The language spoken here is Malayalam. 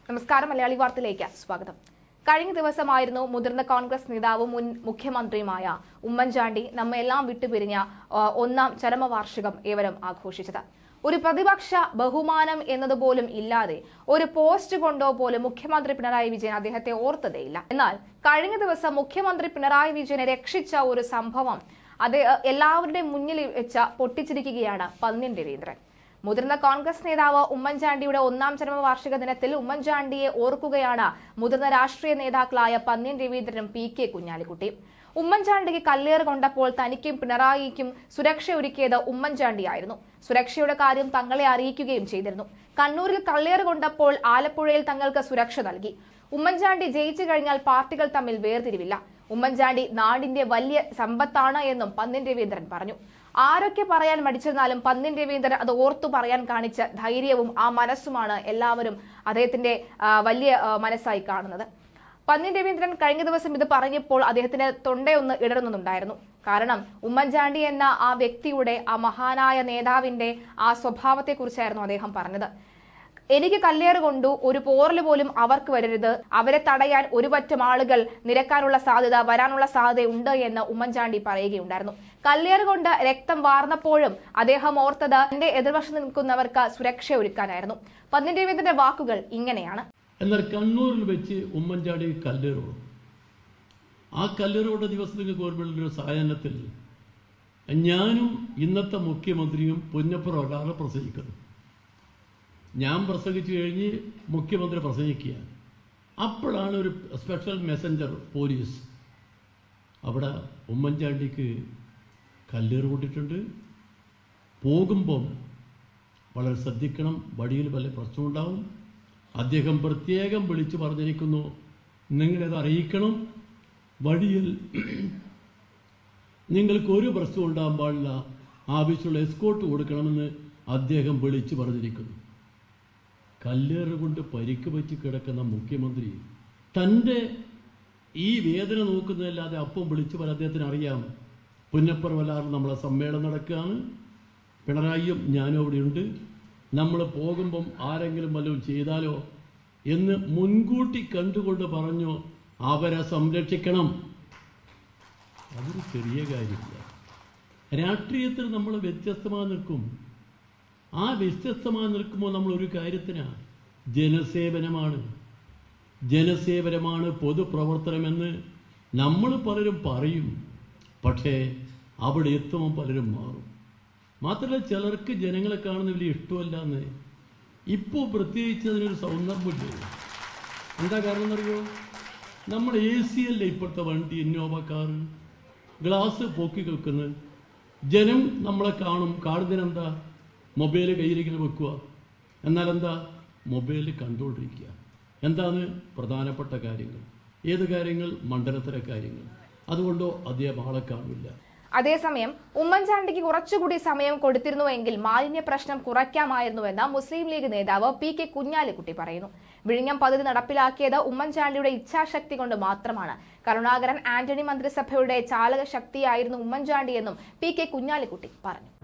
നമസ്കാരം, മലയാളി വാർത്തയിലേക്ക് സ്വാഗതം. കഴിഞ്ഞ ദിവസമായിരുന്നു മുതിർന്ന കോൺഗ്രസ് നേതാവും മുൻ മുഖ്യമന്ത്രിയുമായ ഉമ്മൻചാണ്ടി നമ്മെല്ലാം വിട്ടുപിരിഞ്ഞ ഒന്നാം ചരമവാർഷികം ഏവരും ആഘോഷിച്ചത്. ഒരു പ്രതിപക്ഷ ബഹുമാനം എന്നതുപോലും ഇല്ലാതെ ഒരു പോസ്റ്റ് കൊണ്ടോ പോലും മുഖ്യമന്ത്രി പിണറായി വിജയൻ അദ്ദേഹത്തെ ഓർത്തതേയില്ല. എന്നാൽ കഴിഞ്ഞ ദിവസം മുഖ്യമന്ത്രി പിണറായി വിജയനെ രക്ഷിച്ച ഒരു സംഭവം അത് എല്ലാവരുടെയും മുന്നിൽ വെച്ച് പൊട്ടിച്ചിരിക്കുകയാണ് പന്ന്യൻ രവീന്ദ്രൻ. മുതിർന്ന കോൺഗ്രസ് നേതാവ് ഉമ്മൻചാണ്ടിയുടെ ഒന്നാം ചരമവാർഷിക ദിനത്തിൽ ഉമ്മൻചാണ്ടിയെ ഓർക്കുകയാണ് മുതിർന്ന രാഷ്ട്രീയ നേതാക്കളായ പന്ന്യൻ രവീന്ദ്രനും പി.കെ. കുഞ്ഞാലിക്കുട്ടിയും. ഉമ്മൻചാണ്ടിക്ക് കല്ലേറ് കൊണ്ടപ്പോൾ തനിക്കും പിണറായിക്കും സുരക്ഷ ഒരുക്കിയത് ഉമ്മൻചാണ്ടിയായിരുന്നു. സുരക്ഷയുടെ കാര്യം തങ്ങളെ അറിയിക്കുകയും ചെയ്തിരുന്നു. കണ്ണൂരിൽ കല്ലേറ് കൊണ്ടപ്പോൾ ആലപ്പുഴയിൽ തങ്ങൾക്ക് സുരക്ഷ നൽകി. ഉമ്മൻചാണ്ടി ജയിച്ചു കഴിഞ്ഞാൽ പാർട്ടികൾ തമ്മിൽ വേർതിരിവില്ല. ഉമ്മൻചാണ്ടി നാടിന്റെ വലിയ സമ്പത്താണ് എന്നും പന്ന്യൻ രവീന്ദ്രൻ പറഞ്ഞു. ആരൊക്കെ പറയാൻ മടിച്ചിരുന്നാലും പന്ന്യൻ രവീന്ദ്രൻ അത് ഓർത്തു പറയാൻ കാണിച്ച ധൈര്യവും ആ മനസ്സുമാണ് എല്ലാവരും അദ്ദേഹത്തിന്റെ വലിയ മനസ്സായി കാണുന്നത്. പന്ന്യൻ രവീന്ദ്രൻ കഴിഞ്ഞ ദിവസം ഇത് പറഞ്ഞപ്പോൾ അദ്ദേഹത്തിന് തൊണ്ടയൊന്ന് ഇടറുന്നുണ്ടായിരുന്നു. കാരണം ഉമ്മൻചാണ്ടി എന്ന ആ വ്യക്തിയുടെ, ആ മഹാനായ നേതാവിന്റെ ആ സ്വഭാവത്തെക്കുറിച്ചായിരുന്നു അദ്ദേഹം പറഞ്ഞത്. എനിക്ക് കല്ലേറ് കൊണ്ടു, ഒരു പോറല് പോലും അവർക്ക് വരരുത്, അവരെ തടയാൻ ഒരു പറ്റം ആളുകൾ വരാനുള്ള സാധ്യത ഉണ്ട് എന്ന് ഉമ്മൻചാണ്ടി പറയുകയുണ്ടായിരുന്നു. കല്ലേറ് കൊണ്ട് രക്തം വാർന്നപ്പോഴും അദ്ദേഹം ഓർത്തത് തന്റെ എതിർവശം നിൽക്കുന്നവർക്ക് സുരക്ഷ ഒരുക്കാനായിരുന്നു. പന്ന്യൻ രവീന്ദ്രന്റെ വാക്കുകൾ ഇങ്ങനെയാണ്. എന്നാൽ കണ്ണൂരിൽ വെച്ച് ഉമ്മൻചാണ്ടി കല്ലേറോടും ആ കല്ലേറോടെ ദിവസത്തിന് ഗവൺമെന്റിന്റെ സായാഹ്നത്തിൽ ഞാനും ഇന്നത്തെ മുഖ്യമന്ത്രിയും പുന്നപ്പുറം ഒരാളെ പ്രസംഗിക്കുന്നു. ഞാൻ പ്രസംഗിച്ചു കഴിഞ്ഞ് മുഖ്യമന്ത്രി പ്രസംഗിക്കുക. അപ്പോഴാണ് ഒരു സ്പെഷ്യൽ മെസ്സഞ്ചർ പോലീസ് അവിടെ ഉമ്മൻചാണ്ടിക്ക് കല്ലേറ് കൊണ്ടിട്ടുണ്ട്, പോകുമ്പം വളരെ ശ്രദ്ധിക്കണം, വഴിയിൽ വല്ല പ്രശ്നമുണ്ടാവും, അദ്ദേഹം പ്രത്യേകം വിളിച്ചു പറഞ്ഞിരിക്കുന്നു, നിങ്ങളിത് അറിയിക്കണം, വഴിയിൽ നിങ്ങൾക്ക് ഒരു പ്രശ്നം ഉണ്ടാകാൻ പാടില്ല, ആവശ്യമുള്ള എസ്കോർട്ട് കൊടുക്കണമെന്ന് അദ്ദേഹം വിളിച്ചു പറഞ്ഞിരിക്കുന്നു. കല്ലേറ് കൊണ്ട് പരിക്ക് പറ്റി കിടക്കുന്ന മുഖ്യമന്ത്രി തൻ്റെ ഈ വേദന നോക്കുന്നതല്ലാതെ അപ്പം വിളിച്ചു പറയാൻ അദ്ദേഹത്തിന് അറിയാം. പുന്നപ്പുറവല്ലാറ് നമ്മളെ സമ്മേളനം നടക്കുകയാണ്, പിണറായിയും ഞാനും അവിടെയുണ്ട്, നമ്മൾ പോകുമ്പം ആരെങ്കിലും വല്ലതും ചെയ്താലോ എന്ന് മുൻകൂട്ടി കണ്ടുകൊണ്ട് പറഞ്ഞു അവരെ സംരക്ഷിക്കണം. അതൊരു ചെറിയ കാര്യമില്ല. രാഷ്ട്രീയത്തിൽ നമ്മൾ വ്യത്യസ്തമായി നിൽക്കും. ആ വ്യത്യസ്തമായി നിൽക്കുമ്പോൾ നമ്മൾ ഒരു കാര്യത്തിനാണ് ജനസേവനമാണ് പൊതുപ്രവർത്തനമെന്ന് നമ്മൾ പലരും പറയും. പക്ഷേ അവിടെ എത്തുമ്പോൾ പലരും മാറും. മാത്രമല്ല, ചിലർക്ക് ജനങ്ങളെ കാണുന്ന വലിയ ഇഷ്ടമല്ല എന്ന്. ഇപ്പോൾ പ്രത്യേകിച്ച് അതിനൊരു സൗന്ദര്യമില്ല. എന്താ കാരണം എന്നറിയോ? നമ്മൾ AC അല്ലേ ഇപ്പോഴത്തെ വണ്ടി, ഇന്നോവ കാറ്, ഗ്ലാസ് പൊക്കി കേൾക്കുന്നത്. ജനം നമ്മളെ കാണുന്നതിനെന്താ? മൊബൈൽ കയ്യിലിങ്ങനെ വെക്കുക. എന്നാൽ എന്താ? മൊബൈലിൽ കണ്ടുകൊണ്ടിരിക്കുക. എന്താണ്? പ്രധാനപ്പെട്ട കാര്യങ്ങൾ. ഏത് കാര്യങ്ങൾ? മണ്ഡലത്തിലെ കാര്യങ്ങൾ. അതുകൊണ്ടോ അദ്ദേഹം ആളെ കാണില്ല. അതേസമയം ഉമ്മൻചാണ്ടിക്ക് കുറച്ചുകൂടി സമയം കൊടുത്തിരുന്നുവെങ്കിൽ മാലിന്യ പ്രശ്നം കുറയ്ക്കാമായിരുന്നുവെന്ന് മുസ്ലിം ലീഗ് നേതാവ് പി.കെ. കുഞ്ഞാലിക്കുട്ടി പറയുന്നു. വിഴിഞ്ഞം പദ്ധതി നടപ്പിലാക്കിയത് ഉമ്മൻചാണ്ടിയുടെ ഇച്ഛാശക്തി കൊണ്ട് മാത്രമാണ്. കരുണാകരൻ ആന്റണി മന്ത്രിസഭയുടെ ചാലക ശക്തിയായിരുന്നു ഉമ്മൻചാണ്ടി എന്നും പി.കെ. കുഞ്ഞാലിക്കുട്ടി പറഞ്ഞു.